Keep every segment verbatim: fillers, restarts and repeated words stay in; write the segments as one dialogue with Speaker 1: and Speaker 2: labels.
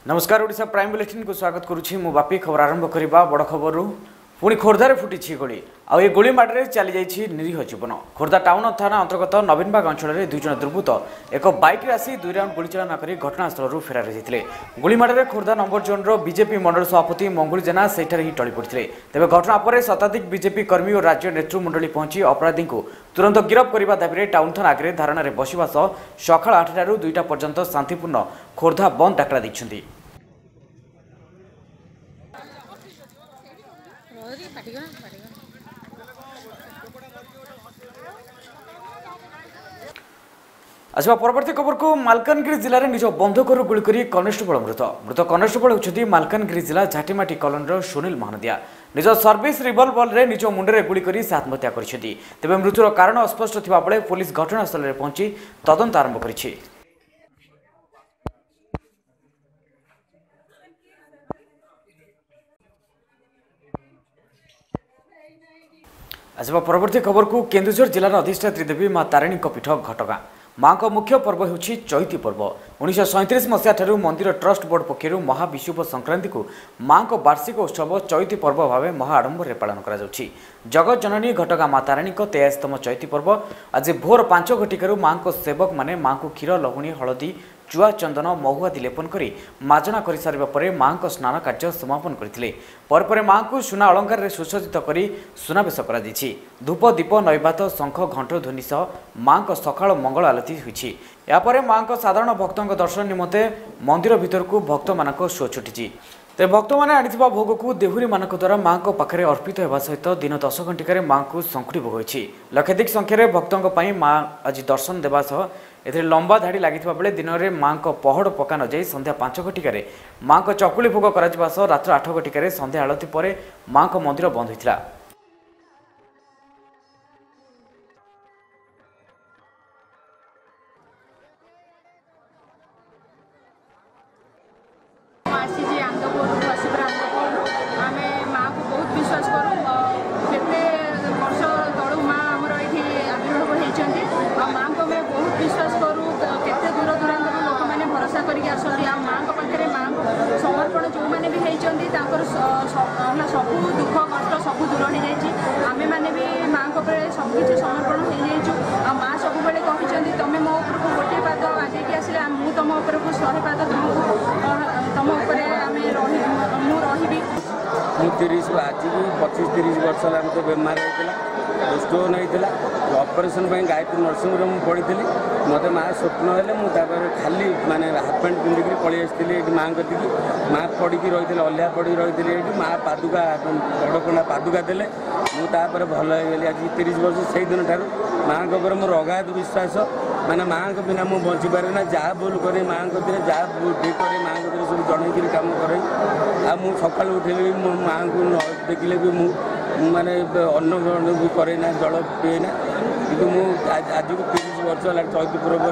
Speaker 1: नमस्कार Odisha prime bulletin को स्वागत करुछि मु बापी खबर आरंभ करबा बड़ खबर पुणी खोर्धार फुटी गोली आउ ए गोली माडरे चली जाइछि निरीह जीवन। खोर्धा टाउन थाना अंतर्गत नवीनबाग अंचल में दुई जन दुर्बृत्त एक बाइक आसी दुई राउंड गोलीचालना कर घटनास्थल फेरार होते। गोली माडरे खोर्धा नंबर जोन बीजेपी मंडल सभापति मंगुल जेना सेठारे ही टली पड़ते। तेज घटना पर शताधिक बीजेपी कर्मी और राज्य नेतृमंडली पहुंची अपराधी को तुरंत गिरफ्त करने दाबी टाउन थाना आगे धारणा बसवा सह सका आठटू दुईटा पर्यंत शांतिपूर्ण खोर्धा बंद डाकरा दैछन्ति। आसवा परवर्ती खबर को मालकानगिरी जिले में निज बंधुकर गुलिक कनेस्टेबल मृत मृत कनेस्टेबल होती मालकानगिरी जिला झाटीमाटी कॉलोनी सुनील महानदिया निज सर्विस रिवल्वर निज मुंडे गुलिक आत्महत्या कर तेज मृत्युर कारण अस्पष्ट थिबा बेले पुलिस घटनास्थल में पहुंची तदंत आरंभ करिछि। आसवा परवर्ती खबर को केन्दुझर जिलार अधिष्ठात्री देवी माँ तारिणी पीठ घटगां माँ का मुख्य पर्व हो चैती पर्व। उन्नीस सैंतीस मसीहा मंदिर ट्रस्ट बोर्ड पक्षर महाविषुव संक्रांति को माँ का वार्षिक उत्सव चैती पर्व भाव महाआडंबर पालन कर जगत जननी घटगां माँ तारिणी तेयासीतम चैती पर्व आज भोर पांच घटिकार माँ को सेवक माने माँ को क्षीर लहुणी हलदी चुआ चंदन महु आदि लेपन कर मार्जना कर सारिबा परे माँ को स्नान कार्य समापन करथिले। पर पर माँ को सुना अलंकार रे सुसज्जित करी सुनावेश करा दैछि। धूप दीप नैबात शंख घंट ध्वनि सह माँ को सकाळ मंगल आलती होइछि। या परे माँ को साधारण भक्तों दर्शन निमंते मंदिर भीतर को भक्त मानक शो छुटिछि। तेज भक्त मैंने आनी भोग को देहुरी मान द्वारा माँ को पाखे अर्पित होगा सहित दिन दस घंटिकार माँ को शंखुड़ी भोग होइछि। लक्षाधिक संख्यार भक्तों माँ आज दर्शन देवा सह ए लंबा धाड़ी लगी बेले दिन में माँ को पहड़ पका न जाई संध्या पांच घटिकार माँ को चकुली भोग कर रात्र आठ घटिकार संध्या आलती पर माँ को मंदिर बंद होता।
Speaker 2: समर्पण जो मैंने भी होती सब दुख कष्ट सब दूर हो जाए आम मैंने भी माँ को सबकि समर्पण हो जाइए। माँ सब बेले कहते तुम मो उपर को गोटे पाद आगे आसिले मुझे तुम उपर को शहे पाद तुमको तुम उपर रही
Speaker 3: तीस आज भी पचीस तीस वर्ष है मत बेमार होता स्टोन होता ऑपरेशन गायत्री नर्सिंग होम पढ़ी मत माँ स्वप्न है मुझे खाली माने हाफ पैंट पिंधिक पलि आसती माँ कति माँ पड़ी रही अलिया पड़ी रही माँ पादुका बड़पणा पादुका देले मुझे भल हो आज तीस वर्ष से दिन ठार माँ को मोर अगाध विश्वास माने माँ को बिना मुझे बची पारे ना जहाँ बोल करे माँ को जहाँ ठीक करे माँ को सब जनईकरी कम करे आ मु सका उठे मो माँ को देखिले भी मुझे माने अन्न ग्रहण भी करे ना जल पीए ना कि आज को तीस वर्ष है चैती पर्व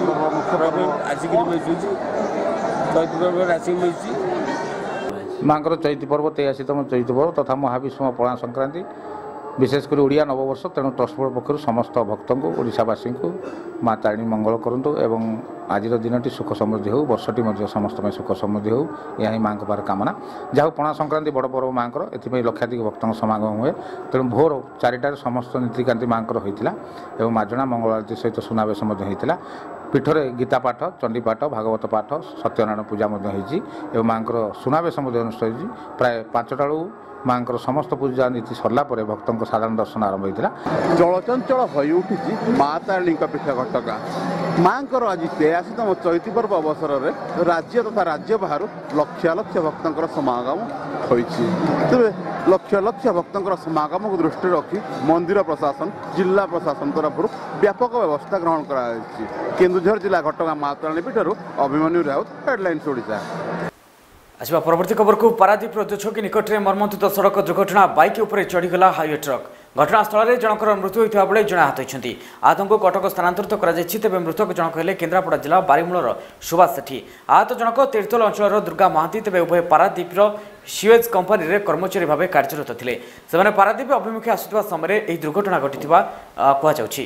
Speaker 3: आसिक बेचुची चैती पर्व आसिक बेचुची
Speaker 4: माँ को चैती पर्व तेयासीतम चैती पर्व तथा महाविषुव पणा संक्रांति विशेषकर ओडिया नववर्ष तेणु ट्रस्ट बोर्ड पक्ष समस्त भक्त को ओडिशावासी को माँ तारिणी मंगल करूँ एवं आज दिन सुख समृद्धि हो वर्षटी समस्त में सुख समृद्धि हो यह ही माँ पार कामना जहाँ पणा संक्रांति बड़ पर्व माँ को ए लक्षाधिक भक्तों समागम हुए तेणु भोर चारिटार समस्त नीतिकांति माँ होता और मार्जना मंगल आरती सहित सुनावेश होता पीठरे गीता पाठ चंडी पाठ भागवत पाठ सत्यनारायण पूजा होती माँ सुनावेश अनुष्ठित प्राय पांचटा माँ समस्त पूजा नीति सरला भक्तों को साधारण दर्शन आरंभ होता
Speaker 5: जलचंचल हो उठी माँ तारिणी पीठ घटगां माँ आज तेयासीतम चैती पर्व अवसर में राज्य तथा राज्य बाहर लक्ष लक्ष भक्तों समागम होती तेरे लक्ष लक्ष भक्तों समागम को दृष्टि रखी मंदिर प्रशासन जिला प्रशासन तरफ व्यापक व्यवस्था ग्रहण कर केन्दुझर जिला घटगां माँ तारिणी पीठर अभिमन्यु राउत हेडलाइन्स ओडिशा।
Speaker 1: आसवा परवर्ती खबर को पारादीप जोछकी निकट में मर्मंतुद सड़क दुर्घटना बाइक उपर चढ़ीगला हाईवे ट्रक घटनास्थल में जनकर मृत्यु होता बेले जड़े आहत होती आहत को कटक स्थानांतरित कर मृतक जनक हेले केन्द्रापड़ा जिला बारीमूलर सुभाष सेठी आहत जनक तीर्थल अंचल दुर्गा महांती तेज उभय पारादीप सीवेज कंपानी रे कर्मचारी भाव कार्यरत थे से पारादीप अभिमुखे आसुवा समय यह दुर्घटना घटी कहुछि।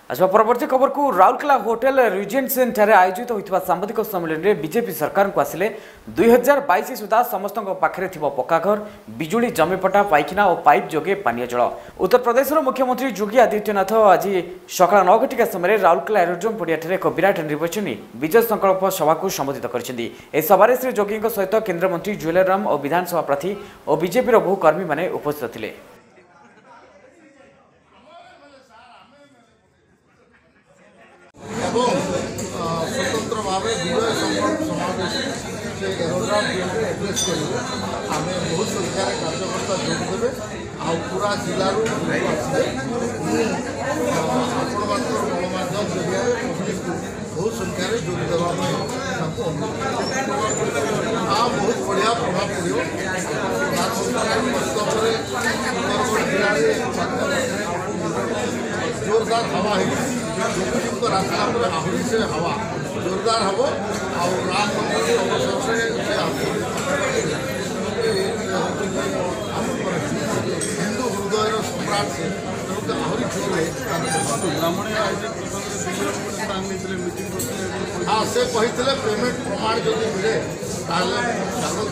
Speaker 1: अच्छा परवर्ती खबर को राउरकेला होटेल रिजेंसी ठारे आयोजित होता सांबादिक सम्मेलन में बीजेपी सरकार को आसिले दुई हजार बैश सुधा समस्त पाखे पक्काघर बिजुली जमीपटा पाइखाना और पाइप जोगे पानीय जल। उत्तर प्रदेश मुख्यमंत्री योगी आदित्यनाथ आज सका नौ घटिका समय राउरकेला एरोड्रोम पड़िया एक विराट निर्वाचनी विजय संकल्प सभा को संबोधित कर सभार श्री योगी सहित केन्द्रमंत्री जुएल राम और विधानसभा प्रार्थी और बीजेपी बहु कर्मी मैंने उपस्थित थे।
Speaker 6: स्वतंत्र भाव विजय संकल्प समावेश से एरोड्राम एड्रेस कर आम बहुत संख्यार कार्यकर्ता जोगदेवे आ पूरा जिलूर आसवे गणमाध्यम जरिया बहुत संख्यार जोगदेवा आ बहुत बढ़िया प्रभाव पड़ो प्रधानमंत्री सुंदरगढ़ जिले जोरदार हवा है रास्ता पर आहरी से हवा जोरदार हम और राम मंदिर अवसर से हिंदू हृदय सम्राट से आहरी हाँ से कहते पेमेंट प्रमाण जब मिले स्वागत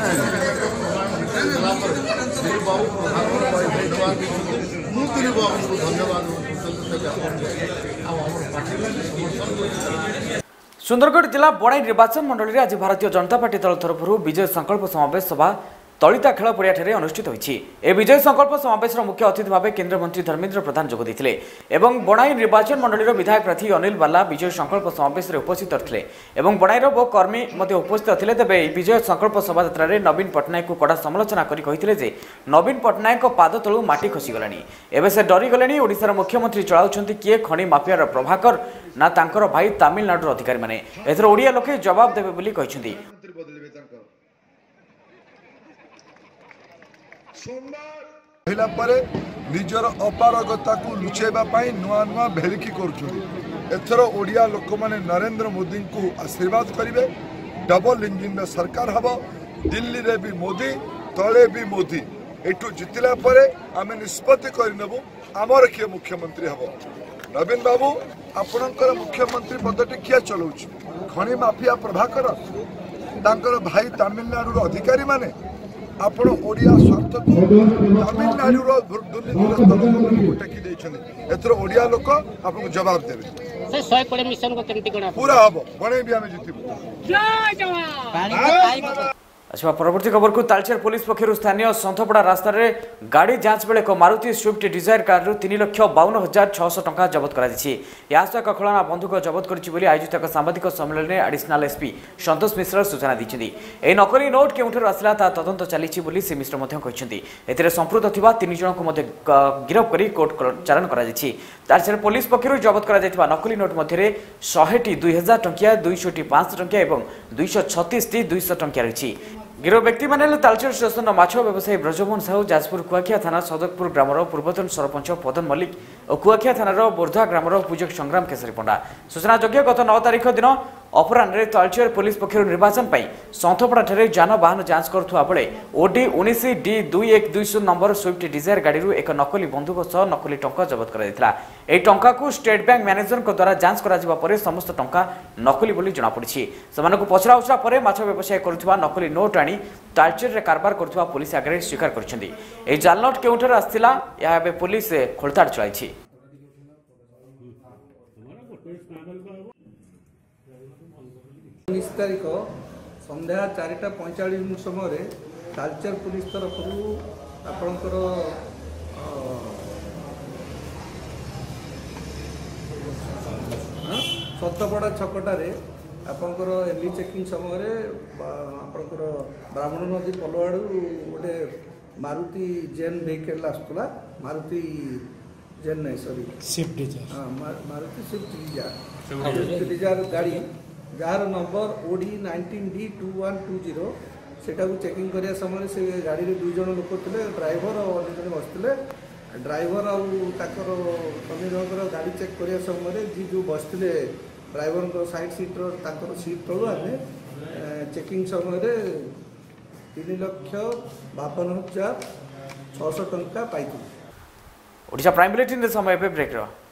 Speaker 6: कर दिलीप बाबू प्रधानमंत्री धन्यवाद मु दिलीप बाबू को धन्यवाद
Speaker 1: सुंदरगढ़ जिला बणाई निर्वाचन मंडल में आज भारतीय जनता पार्टी दल तरफ विजय संकल्प समावेश सभा तलिता खेल पड़िया अनुष्ठित होती। विजय संकल्प समावेश मुख्य अतिथि भाव केन्द्रमंत्री धर्मेन्द्र प्रधान जोगदे एवं बणाई निर्वाचन मंडल विधायक प्रार्थी अनिल बाला विजय संकल्प समावेश उपस्थित थे और बणाईर बहु कर्मी उपस्थित थे। तेज विजय संकल्प शोभा नवीन पट्टनायक को कड़ा समालोचना कर नवीन पट्टनायक पाद तलू माटी खसीगला एवं से डरीगले ओडिशार मुख्यमंत्री चलाउछंती किए खଣି माफियार प्रभाकर ना तांकर भाई तामिलनाडुर अधिकारी माने एथर ओडिया लोके जवाब देबे बोली कहिसंती।
Speaker 7: महिला पर निजर अपारगता को लुचेबा पाई नुआ नुआ भेलिकी कर एथर ओडिया लोक माने नरेंद्र मोदी को आशीर्वाद करेंगे। डबल इंजिन सरकार हम दिल्ली रे भी मोदी तले भी मोदी एठू जितला परे आमे निष्पत्ति करनेबु आमर किए मुख्यमंत्री हम। नवीन बाबू आपणकर मुख्यमंत्री पदटी किए चलाउछ खଣି माफिया प्रभाकर तांकर भाई तामिलनाडुर अधिकारी माने आपण ओडिया स्वार्थ को तामिलनाडुर दुर्नीतिग्रस्त लोक टेकी देइछन एथर ओडिया लोक आपन जवाब देबे
Speaker 8: से सौ कोड़े मिशन को केमती कोना
Speaker 7: पूरा हबो बणे भी आमे जितिबो
Speaker 8: जय जवान पानी तो पाइप।
Speaker 1: अच्छा परवर्ती खबर को तालचेर पुलिस पक्षर स्थानीय सन्थपड़ा रास्तार गाड़ी जांच बेले एक मारुति स्विफ्ट डिजायर कार तीन लक्ष बावन हजार छःश टंका जबत कर एक खलना बंधुक जबत कर आयोजित एक सांबादिक सम्मेलन में एडिशनाल एसपी सतोष मिश्र सूचना दी यह नकली नोट केउठर आसला ता तदंत चली से मिश्र कहते संपृक्त थिबा तीन जन को गिरफ कर कोर्ट चालान कर पुलिस पक्षर जबत कर नकली नोट मध्य शहे दुई हजार टंकिया दुईश पांच टंकिया और दुईश छत्तीस दुईश टंकिया रही। गिरफ व्यक्ति मैंने तालचेर स्टेशन माछ व्यवसायी ब्रजमोहन साहू जाजपुर कुआखिया थाना सदकपुर ग्रामर पूर्वतन सरपंच पदन मल्लिक और कुआखिया थानार बोर्धा ग्रामर पूजक संग्राम केसरी पंडा। सूचनायोग्य गत नौ तारिख दिन अपराह्न तालचेर पुलिस पक्षर निर्वाचन सन्थपड़ा जानवाहन जांच करुवा बेले ओडी उन्नीस डी दुई एक दुई शून्य नंबर स्विफ्ट डिजायर गाड़ी एक नकली बंधुक सह नकली टंका जबत कर टंका को स्टेट बैंक मैनेजर द्वारा जांच कर समस्त टंका नकली बोली जमापड़ी। से पचरा उचरा पर माछ व्यवसाय करुवा नकली नोट आनी तालचेर रे कारबार करुवा पुलिस आगे स्वीकार कर जाल नोट केउठर आसथिला या पुलिस खोलताड़ चलाई।
Speaker 9: उन्नीस तारीख संध्या चारिटा पैंचाश समय तालचेर पुलिस तरफ आपणकर सतपड़ा छकटार आपणकर एली चेकिंग समय आपणकर ब्राह्मण नदी पल आड़ गोटे मारुति जेन भेहिकल आसूला मारुति जेन नहीं सॉरी स्विफ्ट डिजायर हाँ Maruti Swift Dzire Swift Dzire गाड़ी जार number OD nineteen D two one two zero से चेकिंग करने समय से गाड़ी में दुई जन लोक थे ड्राइवर और अन्य जन बसते ड्राइवर आर जनकर गाड़ी चेक करने समय जी जो बसते ड्राइवर साइड सीट्र सीट तलू आम चेकिंग समय तीन लक्ष बावन हजार छःश टंका पाई।
Speaker 1: ओडिशा प्राइम बुलेटिन समय ब्रेक।